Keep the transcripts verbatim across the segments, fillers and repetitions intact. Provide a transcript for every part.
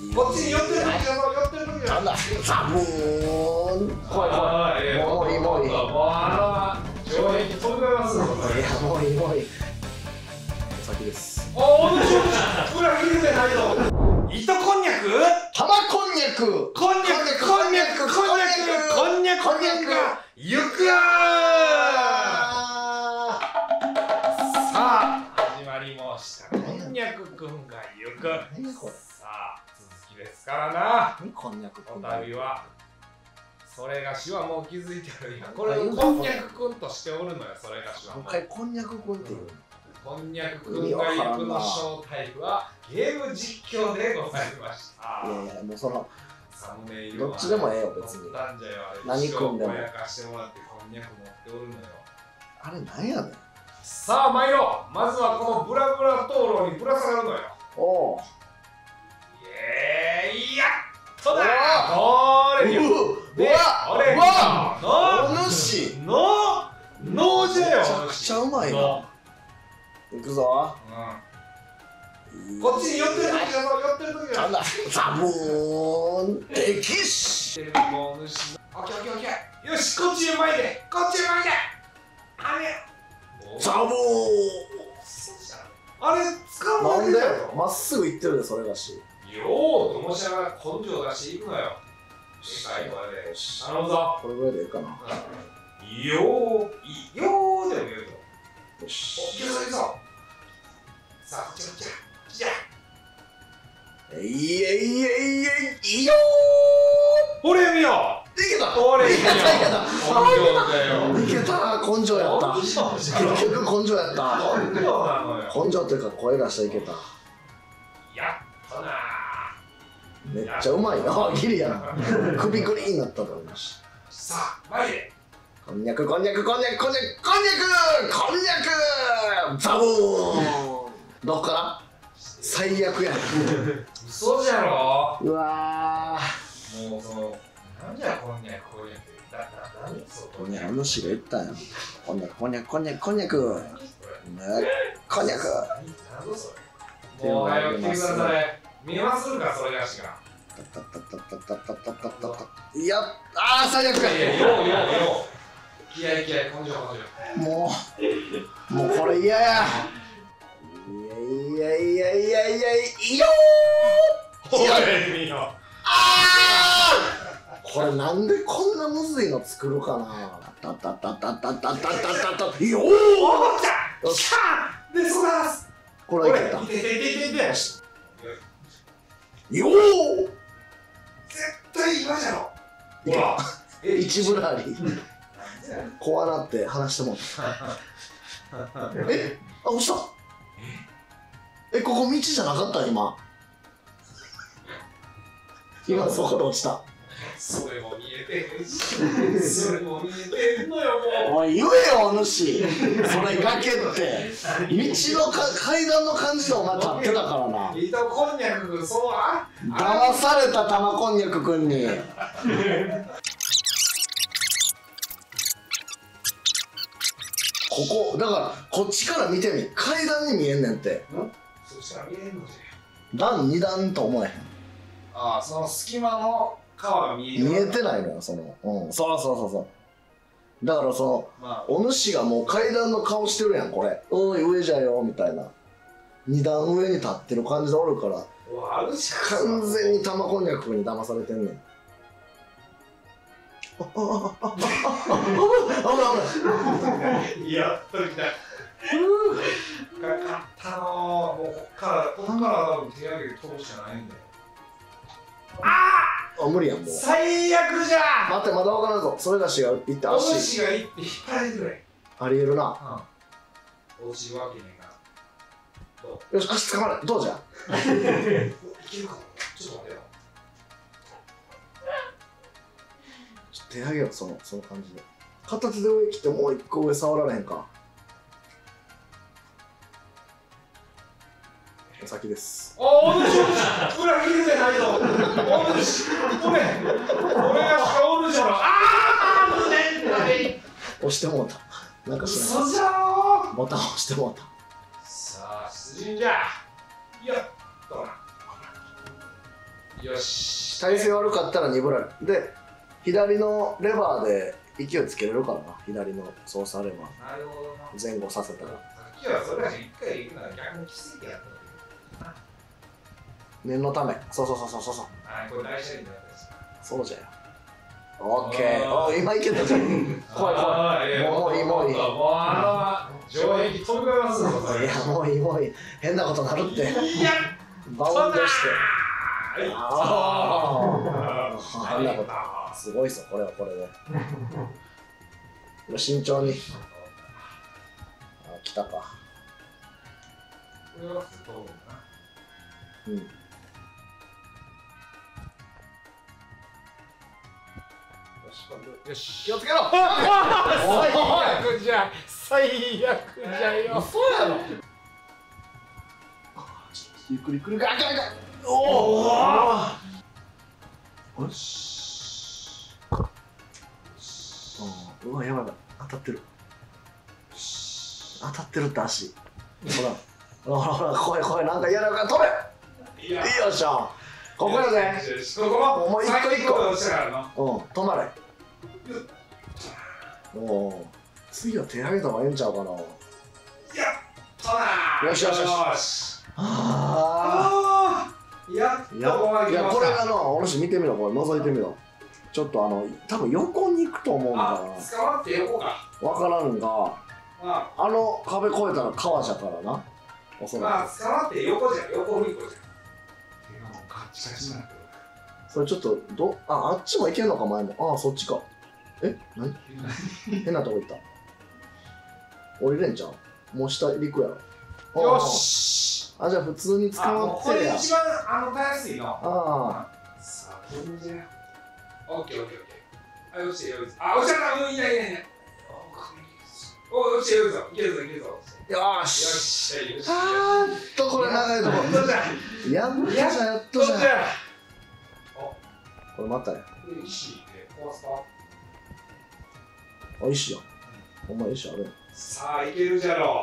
こっちに寄ってる時だぞ、寄ってる時だ。 なんだザブーン。怖い怖い。もういいもういい。 もうあの城壁飛び越えますよ。 いやもういいもういい。お先です。 おお、裏切るじゃないぞ。糸こんにゃく？ 玉こんにゃく。 こんにゃく、こんにゃく、こんにゃく、こんにゃく、こんにゃくが行くよ。さあ始まりました。こんにゃくくんが行く。 何これ。 さあ続きですからな。 何こんにゃくくおん。 旅はそれがしはもう気づいてるやん。これをこんにゃくくんとしておるのよ。それがしはもう一回こんにゃくくんっていう。 こんにゃくくんが行くの正体はゲーム実況でございました。 いやいやもうそのサムネイルはどっちでもええよ別に。何くんでも。 やかしてもらってこんにゃく持っておるのよ。 あれなんやねん。 さあ参ろう。まずはこのブラブラ灯籠にぶら下がるのよ。 おお。 イエーイ、やっとだ。これよ。 うわ俺わお主ののじゃよ。 めちゃくちゃうまいな。行くぞ。 うん。こっちに寄ってる時だぞ、寄ってる時だ。 なんだザブーン敵視。 テレビの主の。オッケーオッケーオッケー。よし、こっちへ前で、こっちへ前で。あれ。 ザブーン。 あれ使うわなんでけだよ。 まっすぐ行ってるでそれがし。 よー、ともしながら根性出していくのよ。最後まで。頼むぞ。 これぐらいでいいかな。 よー、よーでも言うと。 よし。 お、いけるぞいけるぞ。さあ、こっちこっちだ。こっちだ。 えいえいえいえいいよー。ほれ見よう。いけた。 ほれ見よいけたいけた。 根性だよ。 いけた。根性やった。結局根性やった。 根性なのよ。 根性っていうか声出したらいけた。 やっとなー。 めっちゃうまいな。ギリやな。首グリーンになったと思いました。 さあ、前で。 こんにゃくこんにゃくこんにゃくこんにゃくこんにゃくこんにゃくザブーン。どっから最悪や。 嘘じゃろ。 うわもうその、なんじゃこんにゃくこんにゃく。な、な、何そこんにゃく主が言ったんや。こんにゃくこんにゃくこんにゃくこんにゃくこんにゃく。 何それ。もう早く来てください。見えまするか、それがしが。 いや、あー最悪や。 いやいや、ようようよう。気合い気合い、根性根性。 もう、もうこれ嫌や。いやいやいやいやいやいよー。 ほれ見よ。 あー。これなんでこんなむずいの作るかな。たたたたたたたたたた。よー。 おっちゃん。よっしゃ。で、そらす。 これいけた。 いててててて。 よー。 絶対今じゃろ。 いけた。一ブラリー。怖なって話してもらった。え、あ、落ちた。え、ここ道じゃなかった今。今そこで落ちた。 それも見えてるし、それも見えてるのよもう。 おい言えよお主。それ崖って道のか階段の感じでお前立ってたからな。 糸こんにゃく、そうは騙された玉こんにゃくくんに。ここだからこっちから見てみ、階段に見えんねんって。 そしたら見えんのじゃ。 段二段と思えへん。 ああ、その隙間の川が見え見えてないのよその。うん、そうそうそうそう。だからその、まあ、お主がもう階段の顔してるやんこれ。おい上じゃよみたいな。二段上に立ってる感じでおるから。完全に玉こんにゃくに騙されてんねん。ああああああああやっときた。かかったのー。もうこっからこっから多分手上げ通しかないんだよ。ああ無理やんもう。 最悪じゃ。 待ってまだわからんぞ。それがしが行ってお足。 主が行って引っ張られてくれ。 ありえるな。 うん。落ちるわけねえから。どう。よし足掴まれ。どうじゃ。 いけるかも。ちょっと待てよ。 手上げよそのその感じで。片手で上切ってもう一個上触られへんか。お先です。 おお主裏切るじゃないぞ。お主ごめん。俺が顔るじゃろ。ああ胸痛い。 押してもうた。なんかしない。嘘じゃろ。 ボタン押してもうた。さあ出陣じゃ。やっとな。 よし。 体勢悪かったらにブラルで左のレバーで勢いつけれるからな。左の操作レバーなるほどな。 前後させたら。 さっきはそれが一回行くなら逆にきついやったのに。 念のため。そうそうそうそうそう。 はい、これ大事になったやつ。 そうじゃよ。オッケー。お今いけたじゃん。怖い怖い。もういいもういい。 もうあの城壁飛び越えますぞ。 いやもういいもういい。変なことなるって。 いやバウンドして。 ああ変なこと。すごいっすよこれはこれで。慎重に。あ来たか。 これは普通飛ぶんだな。 うん。 よし、気をつけろ。最悪じゃ、最悪じゃよ。嘘やろ。 ゆっくりゆっくりガンガンガン。おお。よし。うわやばいやばい当たってる。当たってるって足。ほらほらほら怖い怖いなんか嫌だから飛べ。いいよっしゃ。ここやぜ。 ここもう一個一個。 落ちたからな。 うん止まれ。おお次は手上げた方がええんちゃうかな。 やったな。 よしよしよし。あああやっといやここまでいや来ました。 これがのお主見てみろこれ覗いてみろ。ちょっとあの多分横に行くと思うんだあ、捕まって横か。 な。わからんがまあの壁越えたら川じゃからな。おそあ、まあ、 らく捕まって横じゃん、横振り子じゃん。手がもうカッチカチになってる。 それちょっとどああっちも行けんのか前も。ああそっちか。え何変なとこ行った。降りれんちゃう。もう下陸やろ。 よし。 あじゃあ普通に捕あ、もうこまってや。 れ一番あのたやすいの。 あさあ、飛んじゃう。オッケーオッケーオッケー。あ、落ちてよいぞ。あ、落ちちゃった。うん、いないいないいない。お、落ちてよいぞ。いけるぞいけるぞ。 あよよし。 し。よし。 あーっとこれ長いとこ。 どうじゃ。 やっとじゃやっとじゃ。 どうじゃ。 これ待ったね。 これ石で壊すか。 あ石や。お前石ある。 さあ、いけるじゃろ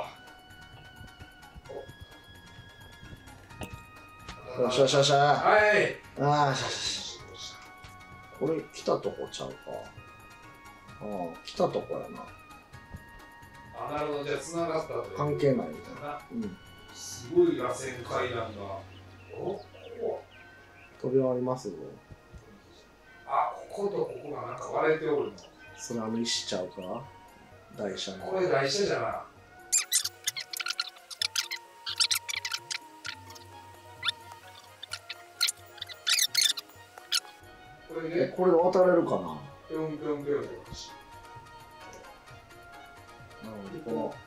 う。 よしよしよし。あはい。 あよしよし。これ来たとこちゃうか。ああ来たとこやな。 あ、なるほど。じゃあ、繋がったと。 関係ないみたいな。うん。 すごい螺旋階段が。おお。 飛び降りますぞ。 あ、こことここがなんか割れておるの。 それあの石ちゃうか。台車の。 これ台車じゃな。これえでこれで渡れるかな。 ぴょんぴょんぴょんって感じ。 なるほど。こ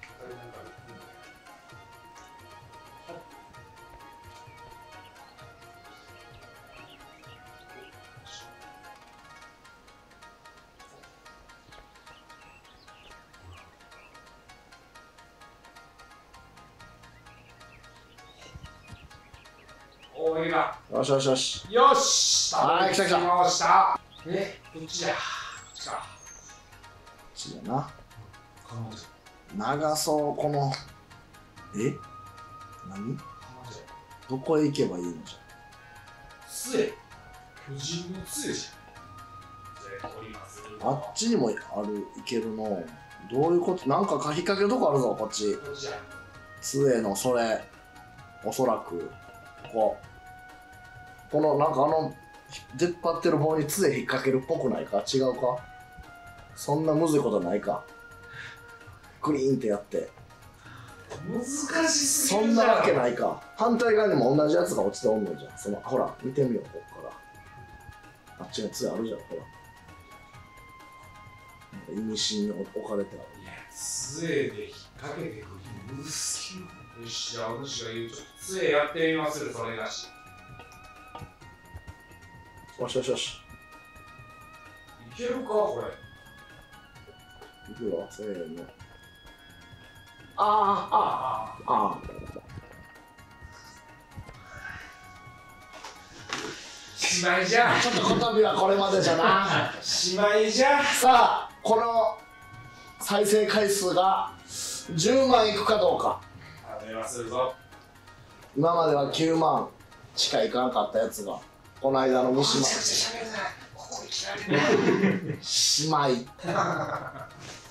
おーいが。 のよしよしよし。 よし。 はい来た来た来ました。え、どっちだ。こっちか。 こっちやな。 この字。 長そうこの。え何どこへ行けばいいのじ杖。巨人の杖じゃん。じゃあ、取ります。 ゃ。あっちにもある行けるの。どういうこと。なんか引っ掛けるとこあるぞこっち。 どっちだ。 杖のそれ。おそらくここ。このなんかあの出っ張ってる棒に杖引っ掛けるっぽくないか。違うか。そんなむずいことないか。クリーンってやって難しすぎそんるじゃん。 なわけないか。反対側にも同じやつが落ちておんのじゃん。そのほら見てみようこっからあっちに杖あるじゃん。ほらなんか意味深に置かれてある。 いや、杖で引っ掛けてくるむずすぎる。よし、じゃあ、お主が言う、ちょっと杖やってみまする、それがし。 よしよしよし。 いけるか、これ。 いくよ、せーの。ああ、ああ、ああ。 しまいじゃ。 ちょっとこたびはこれまでじゃな。 しまいじゃ。 さあ、この再生回数がじゅうまんいくかどうか。 食べまするぞ。 今まではきゅうまんしかいかなかったやつがこの間の三島めちゃくちゃ喋るね。ここに切られるね。 姉妹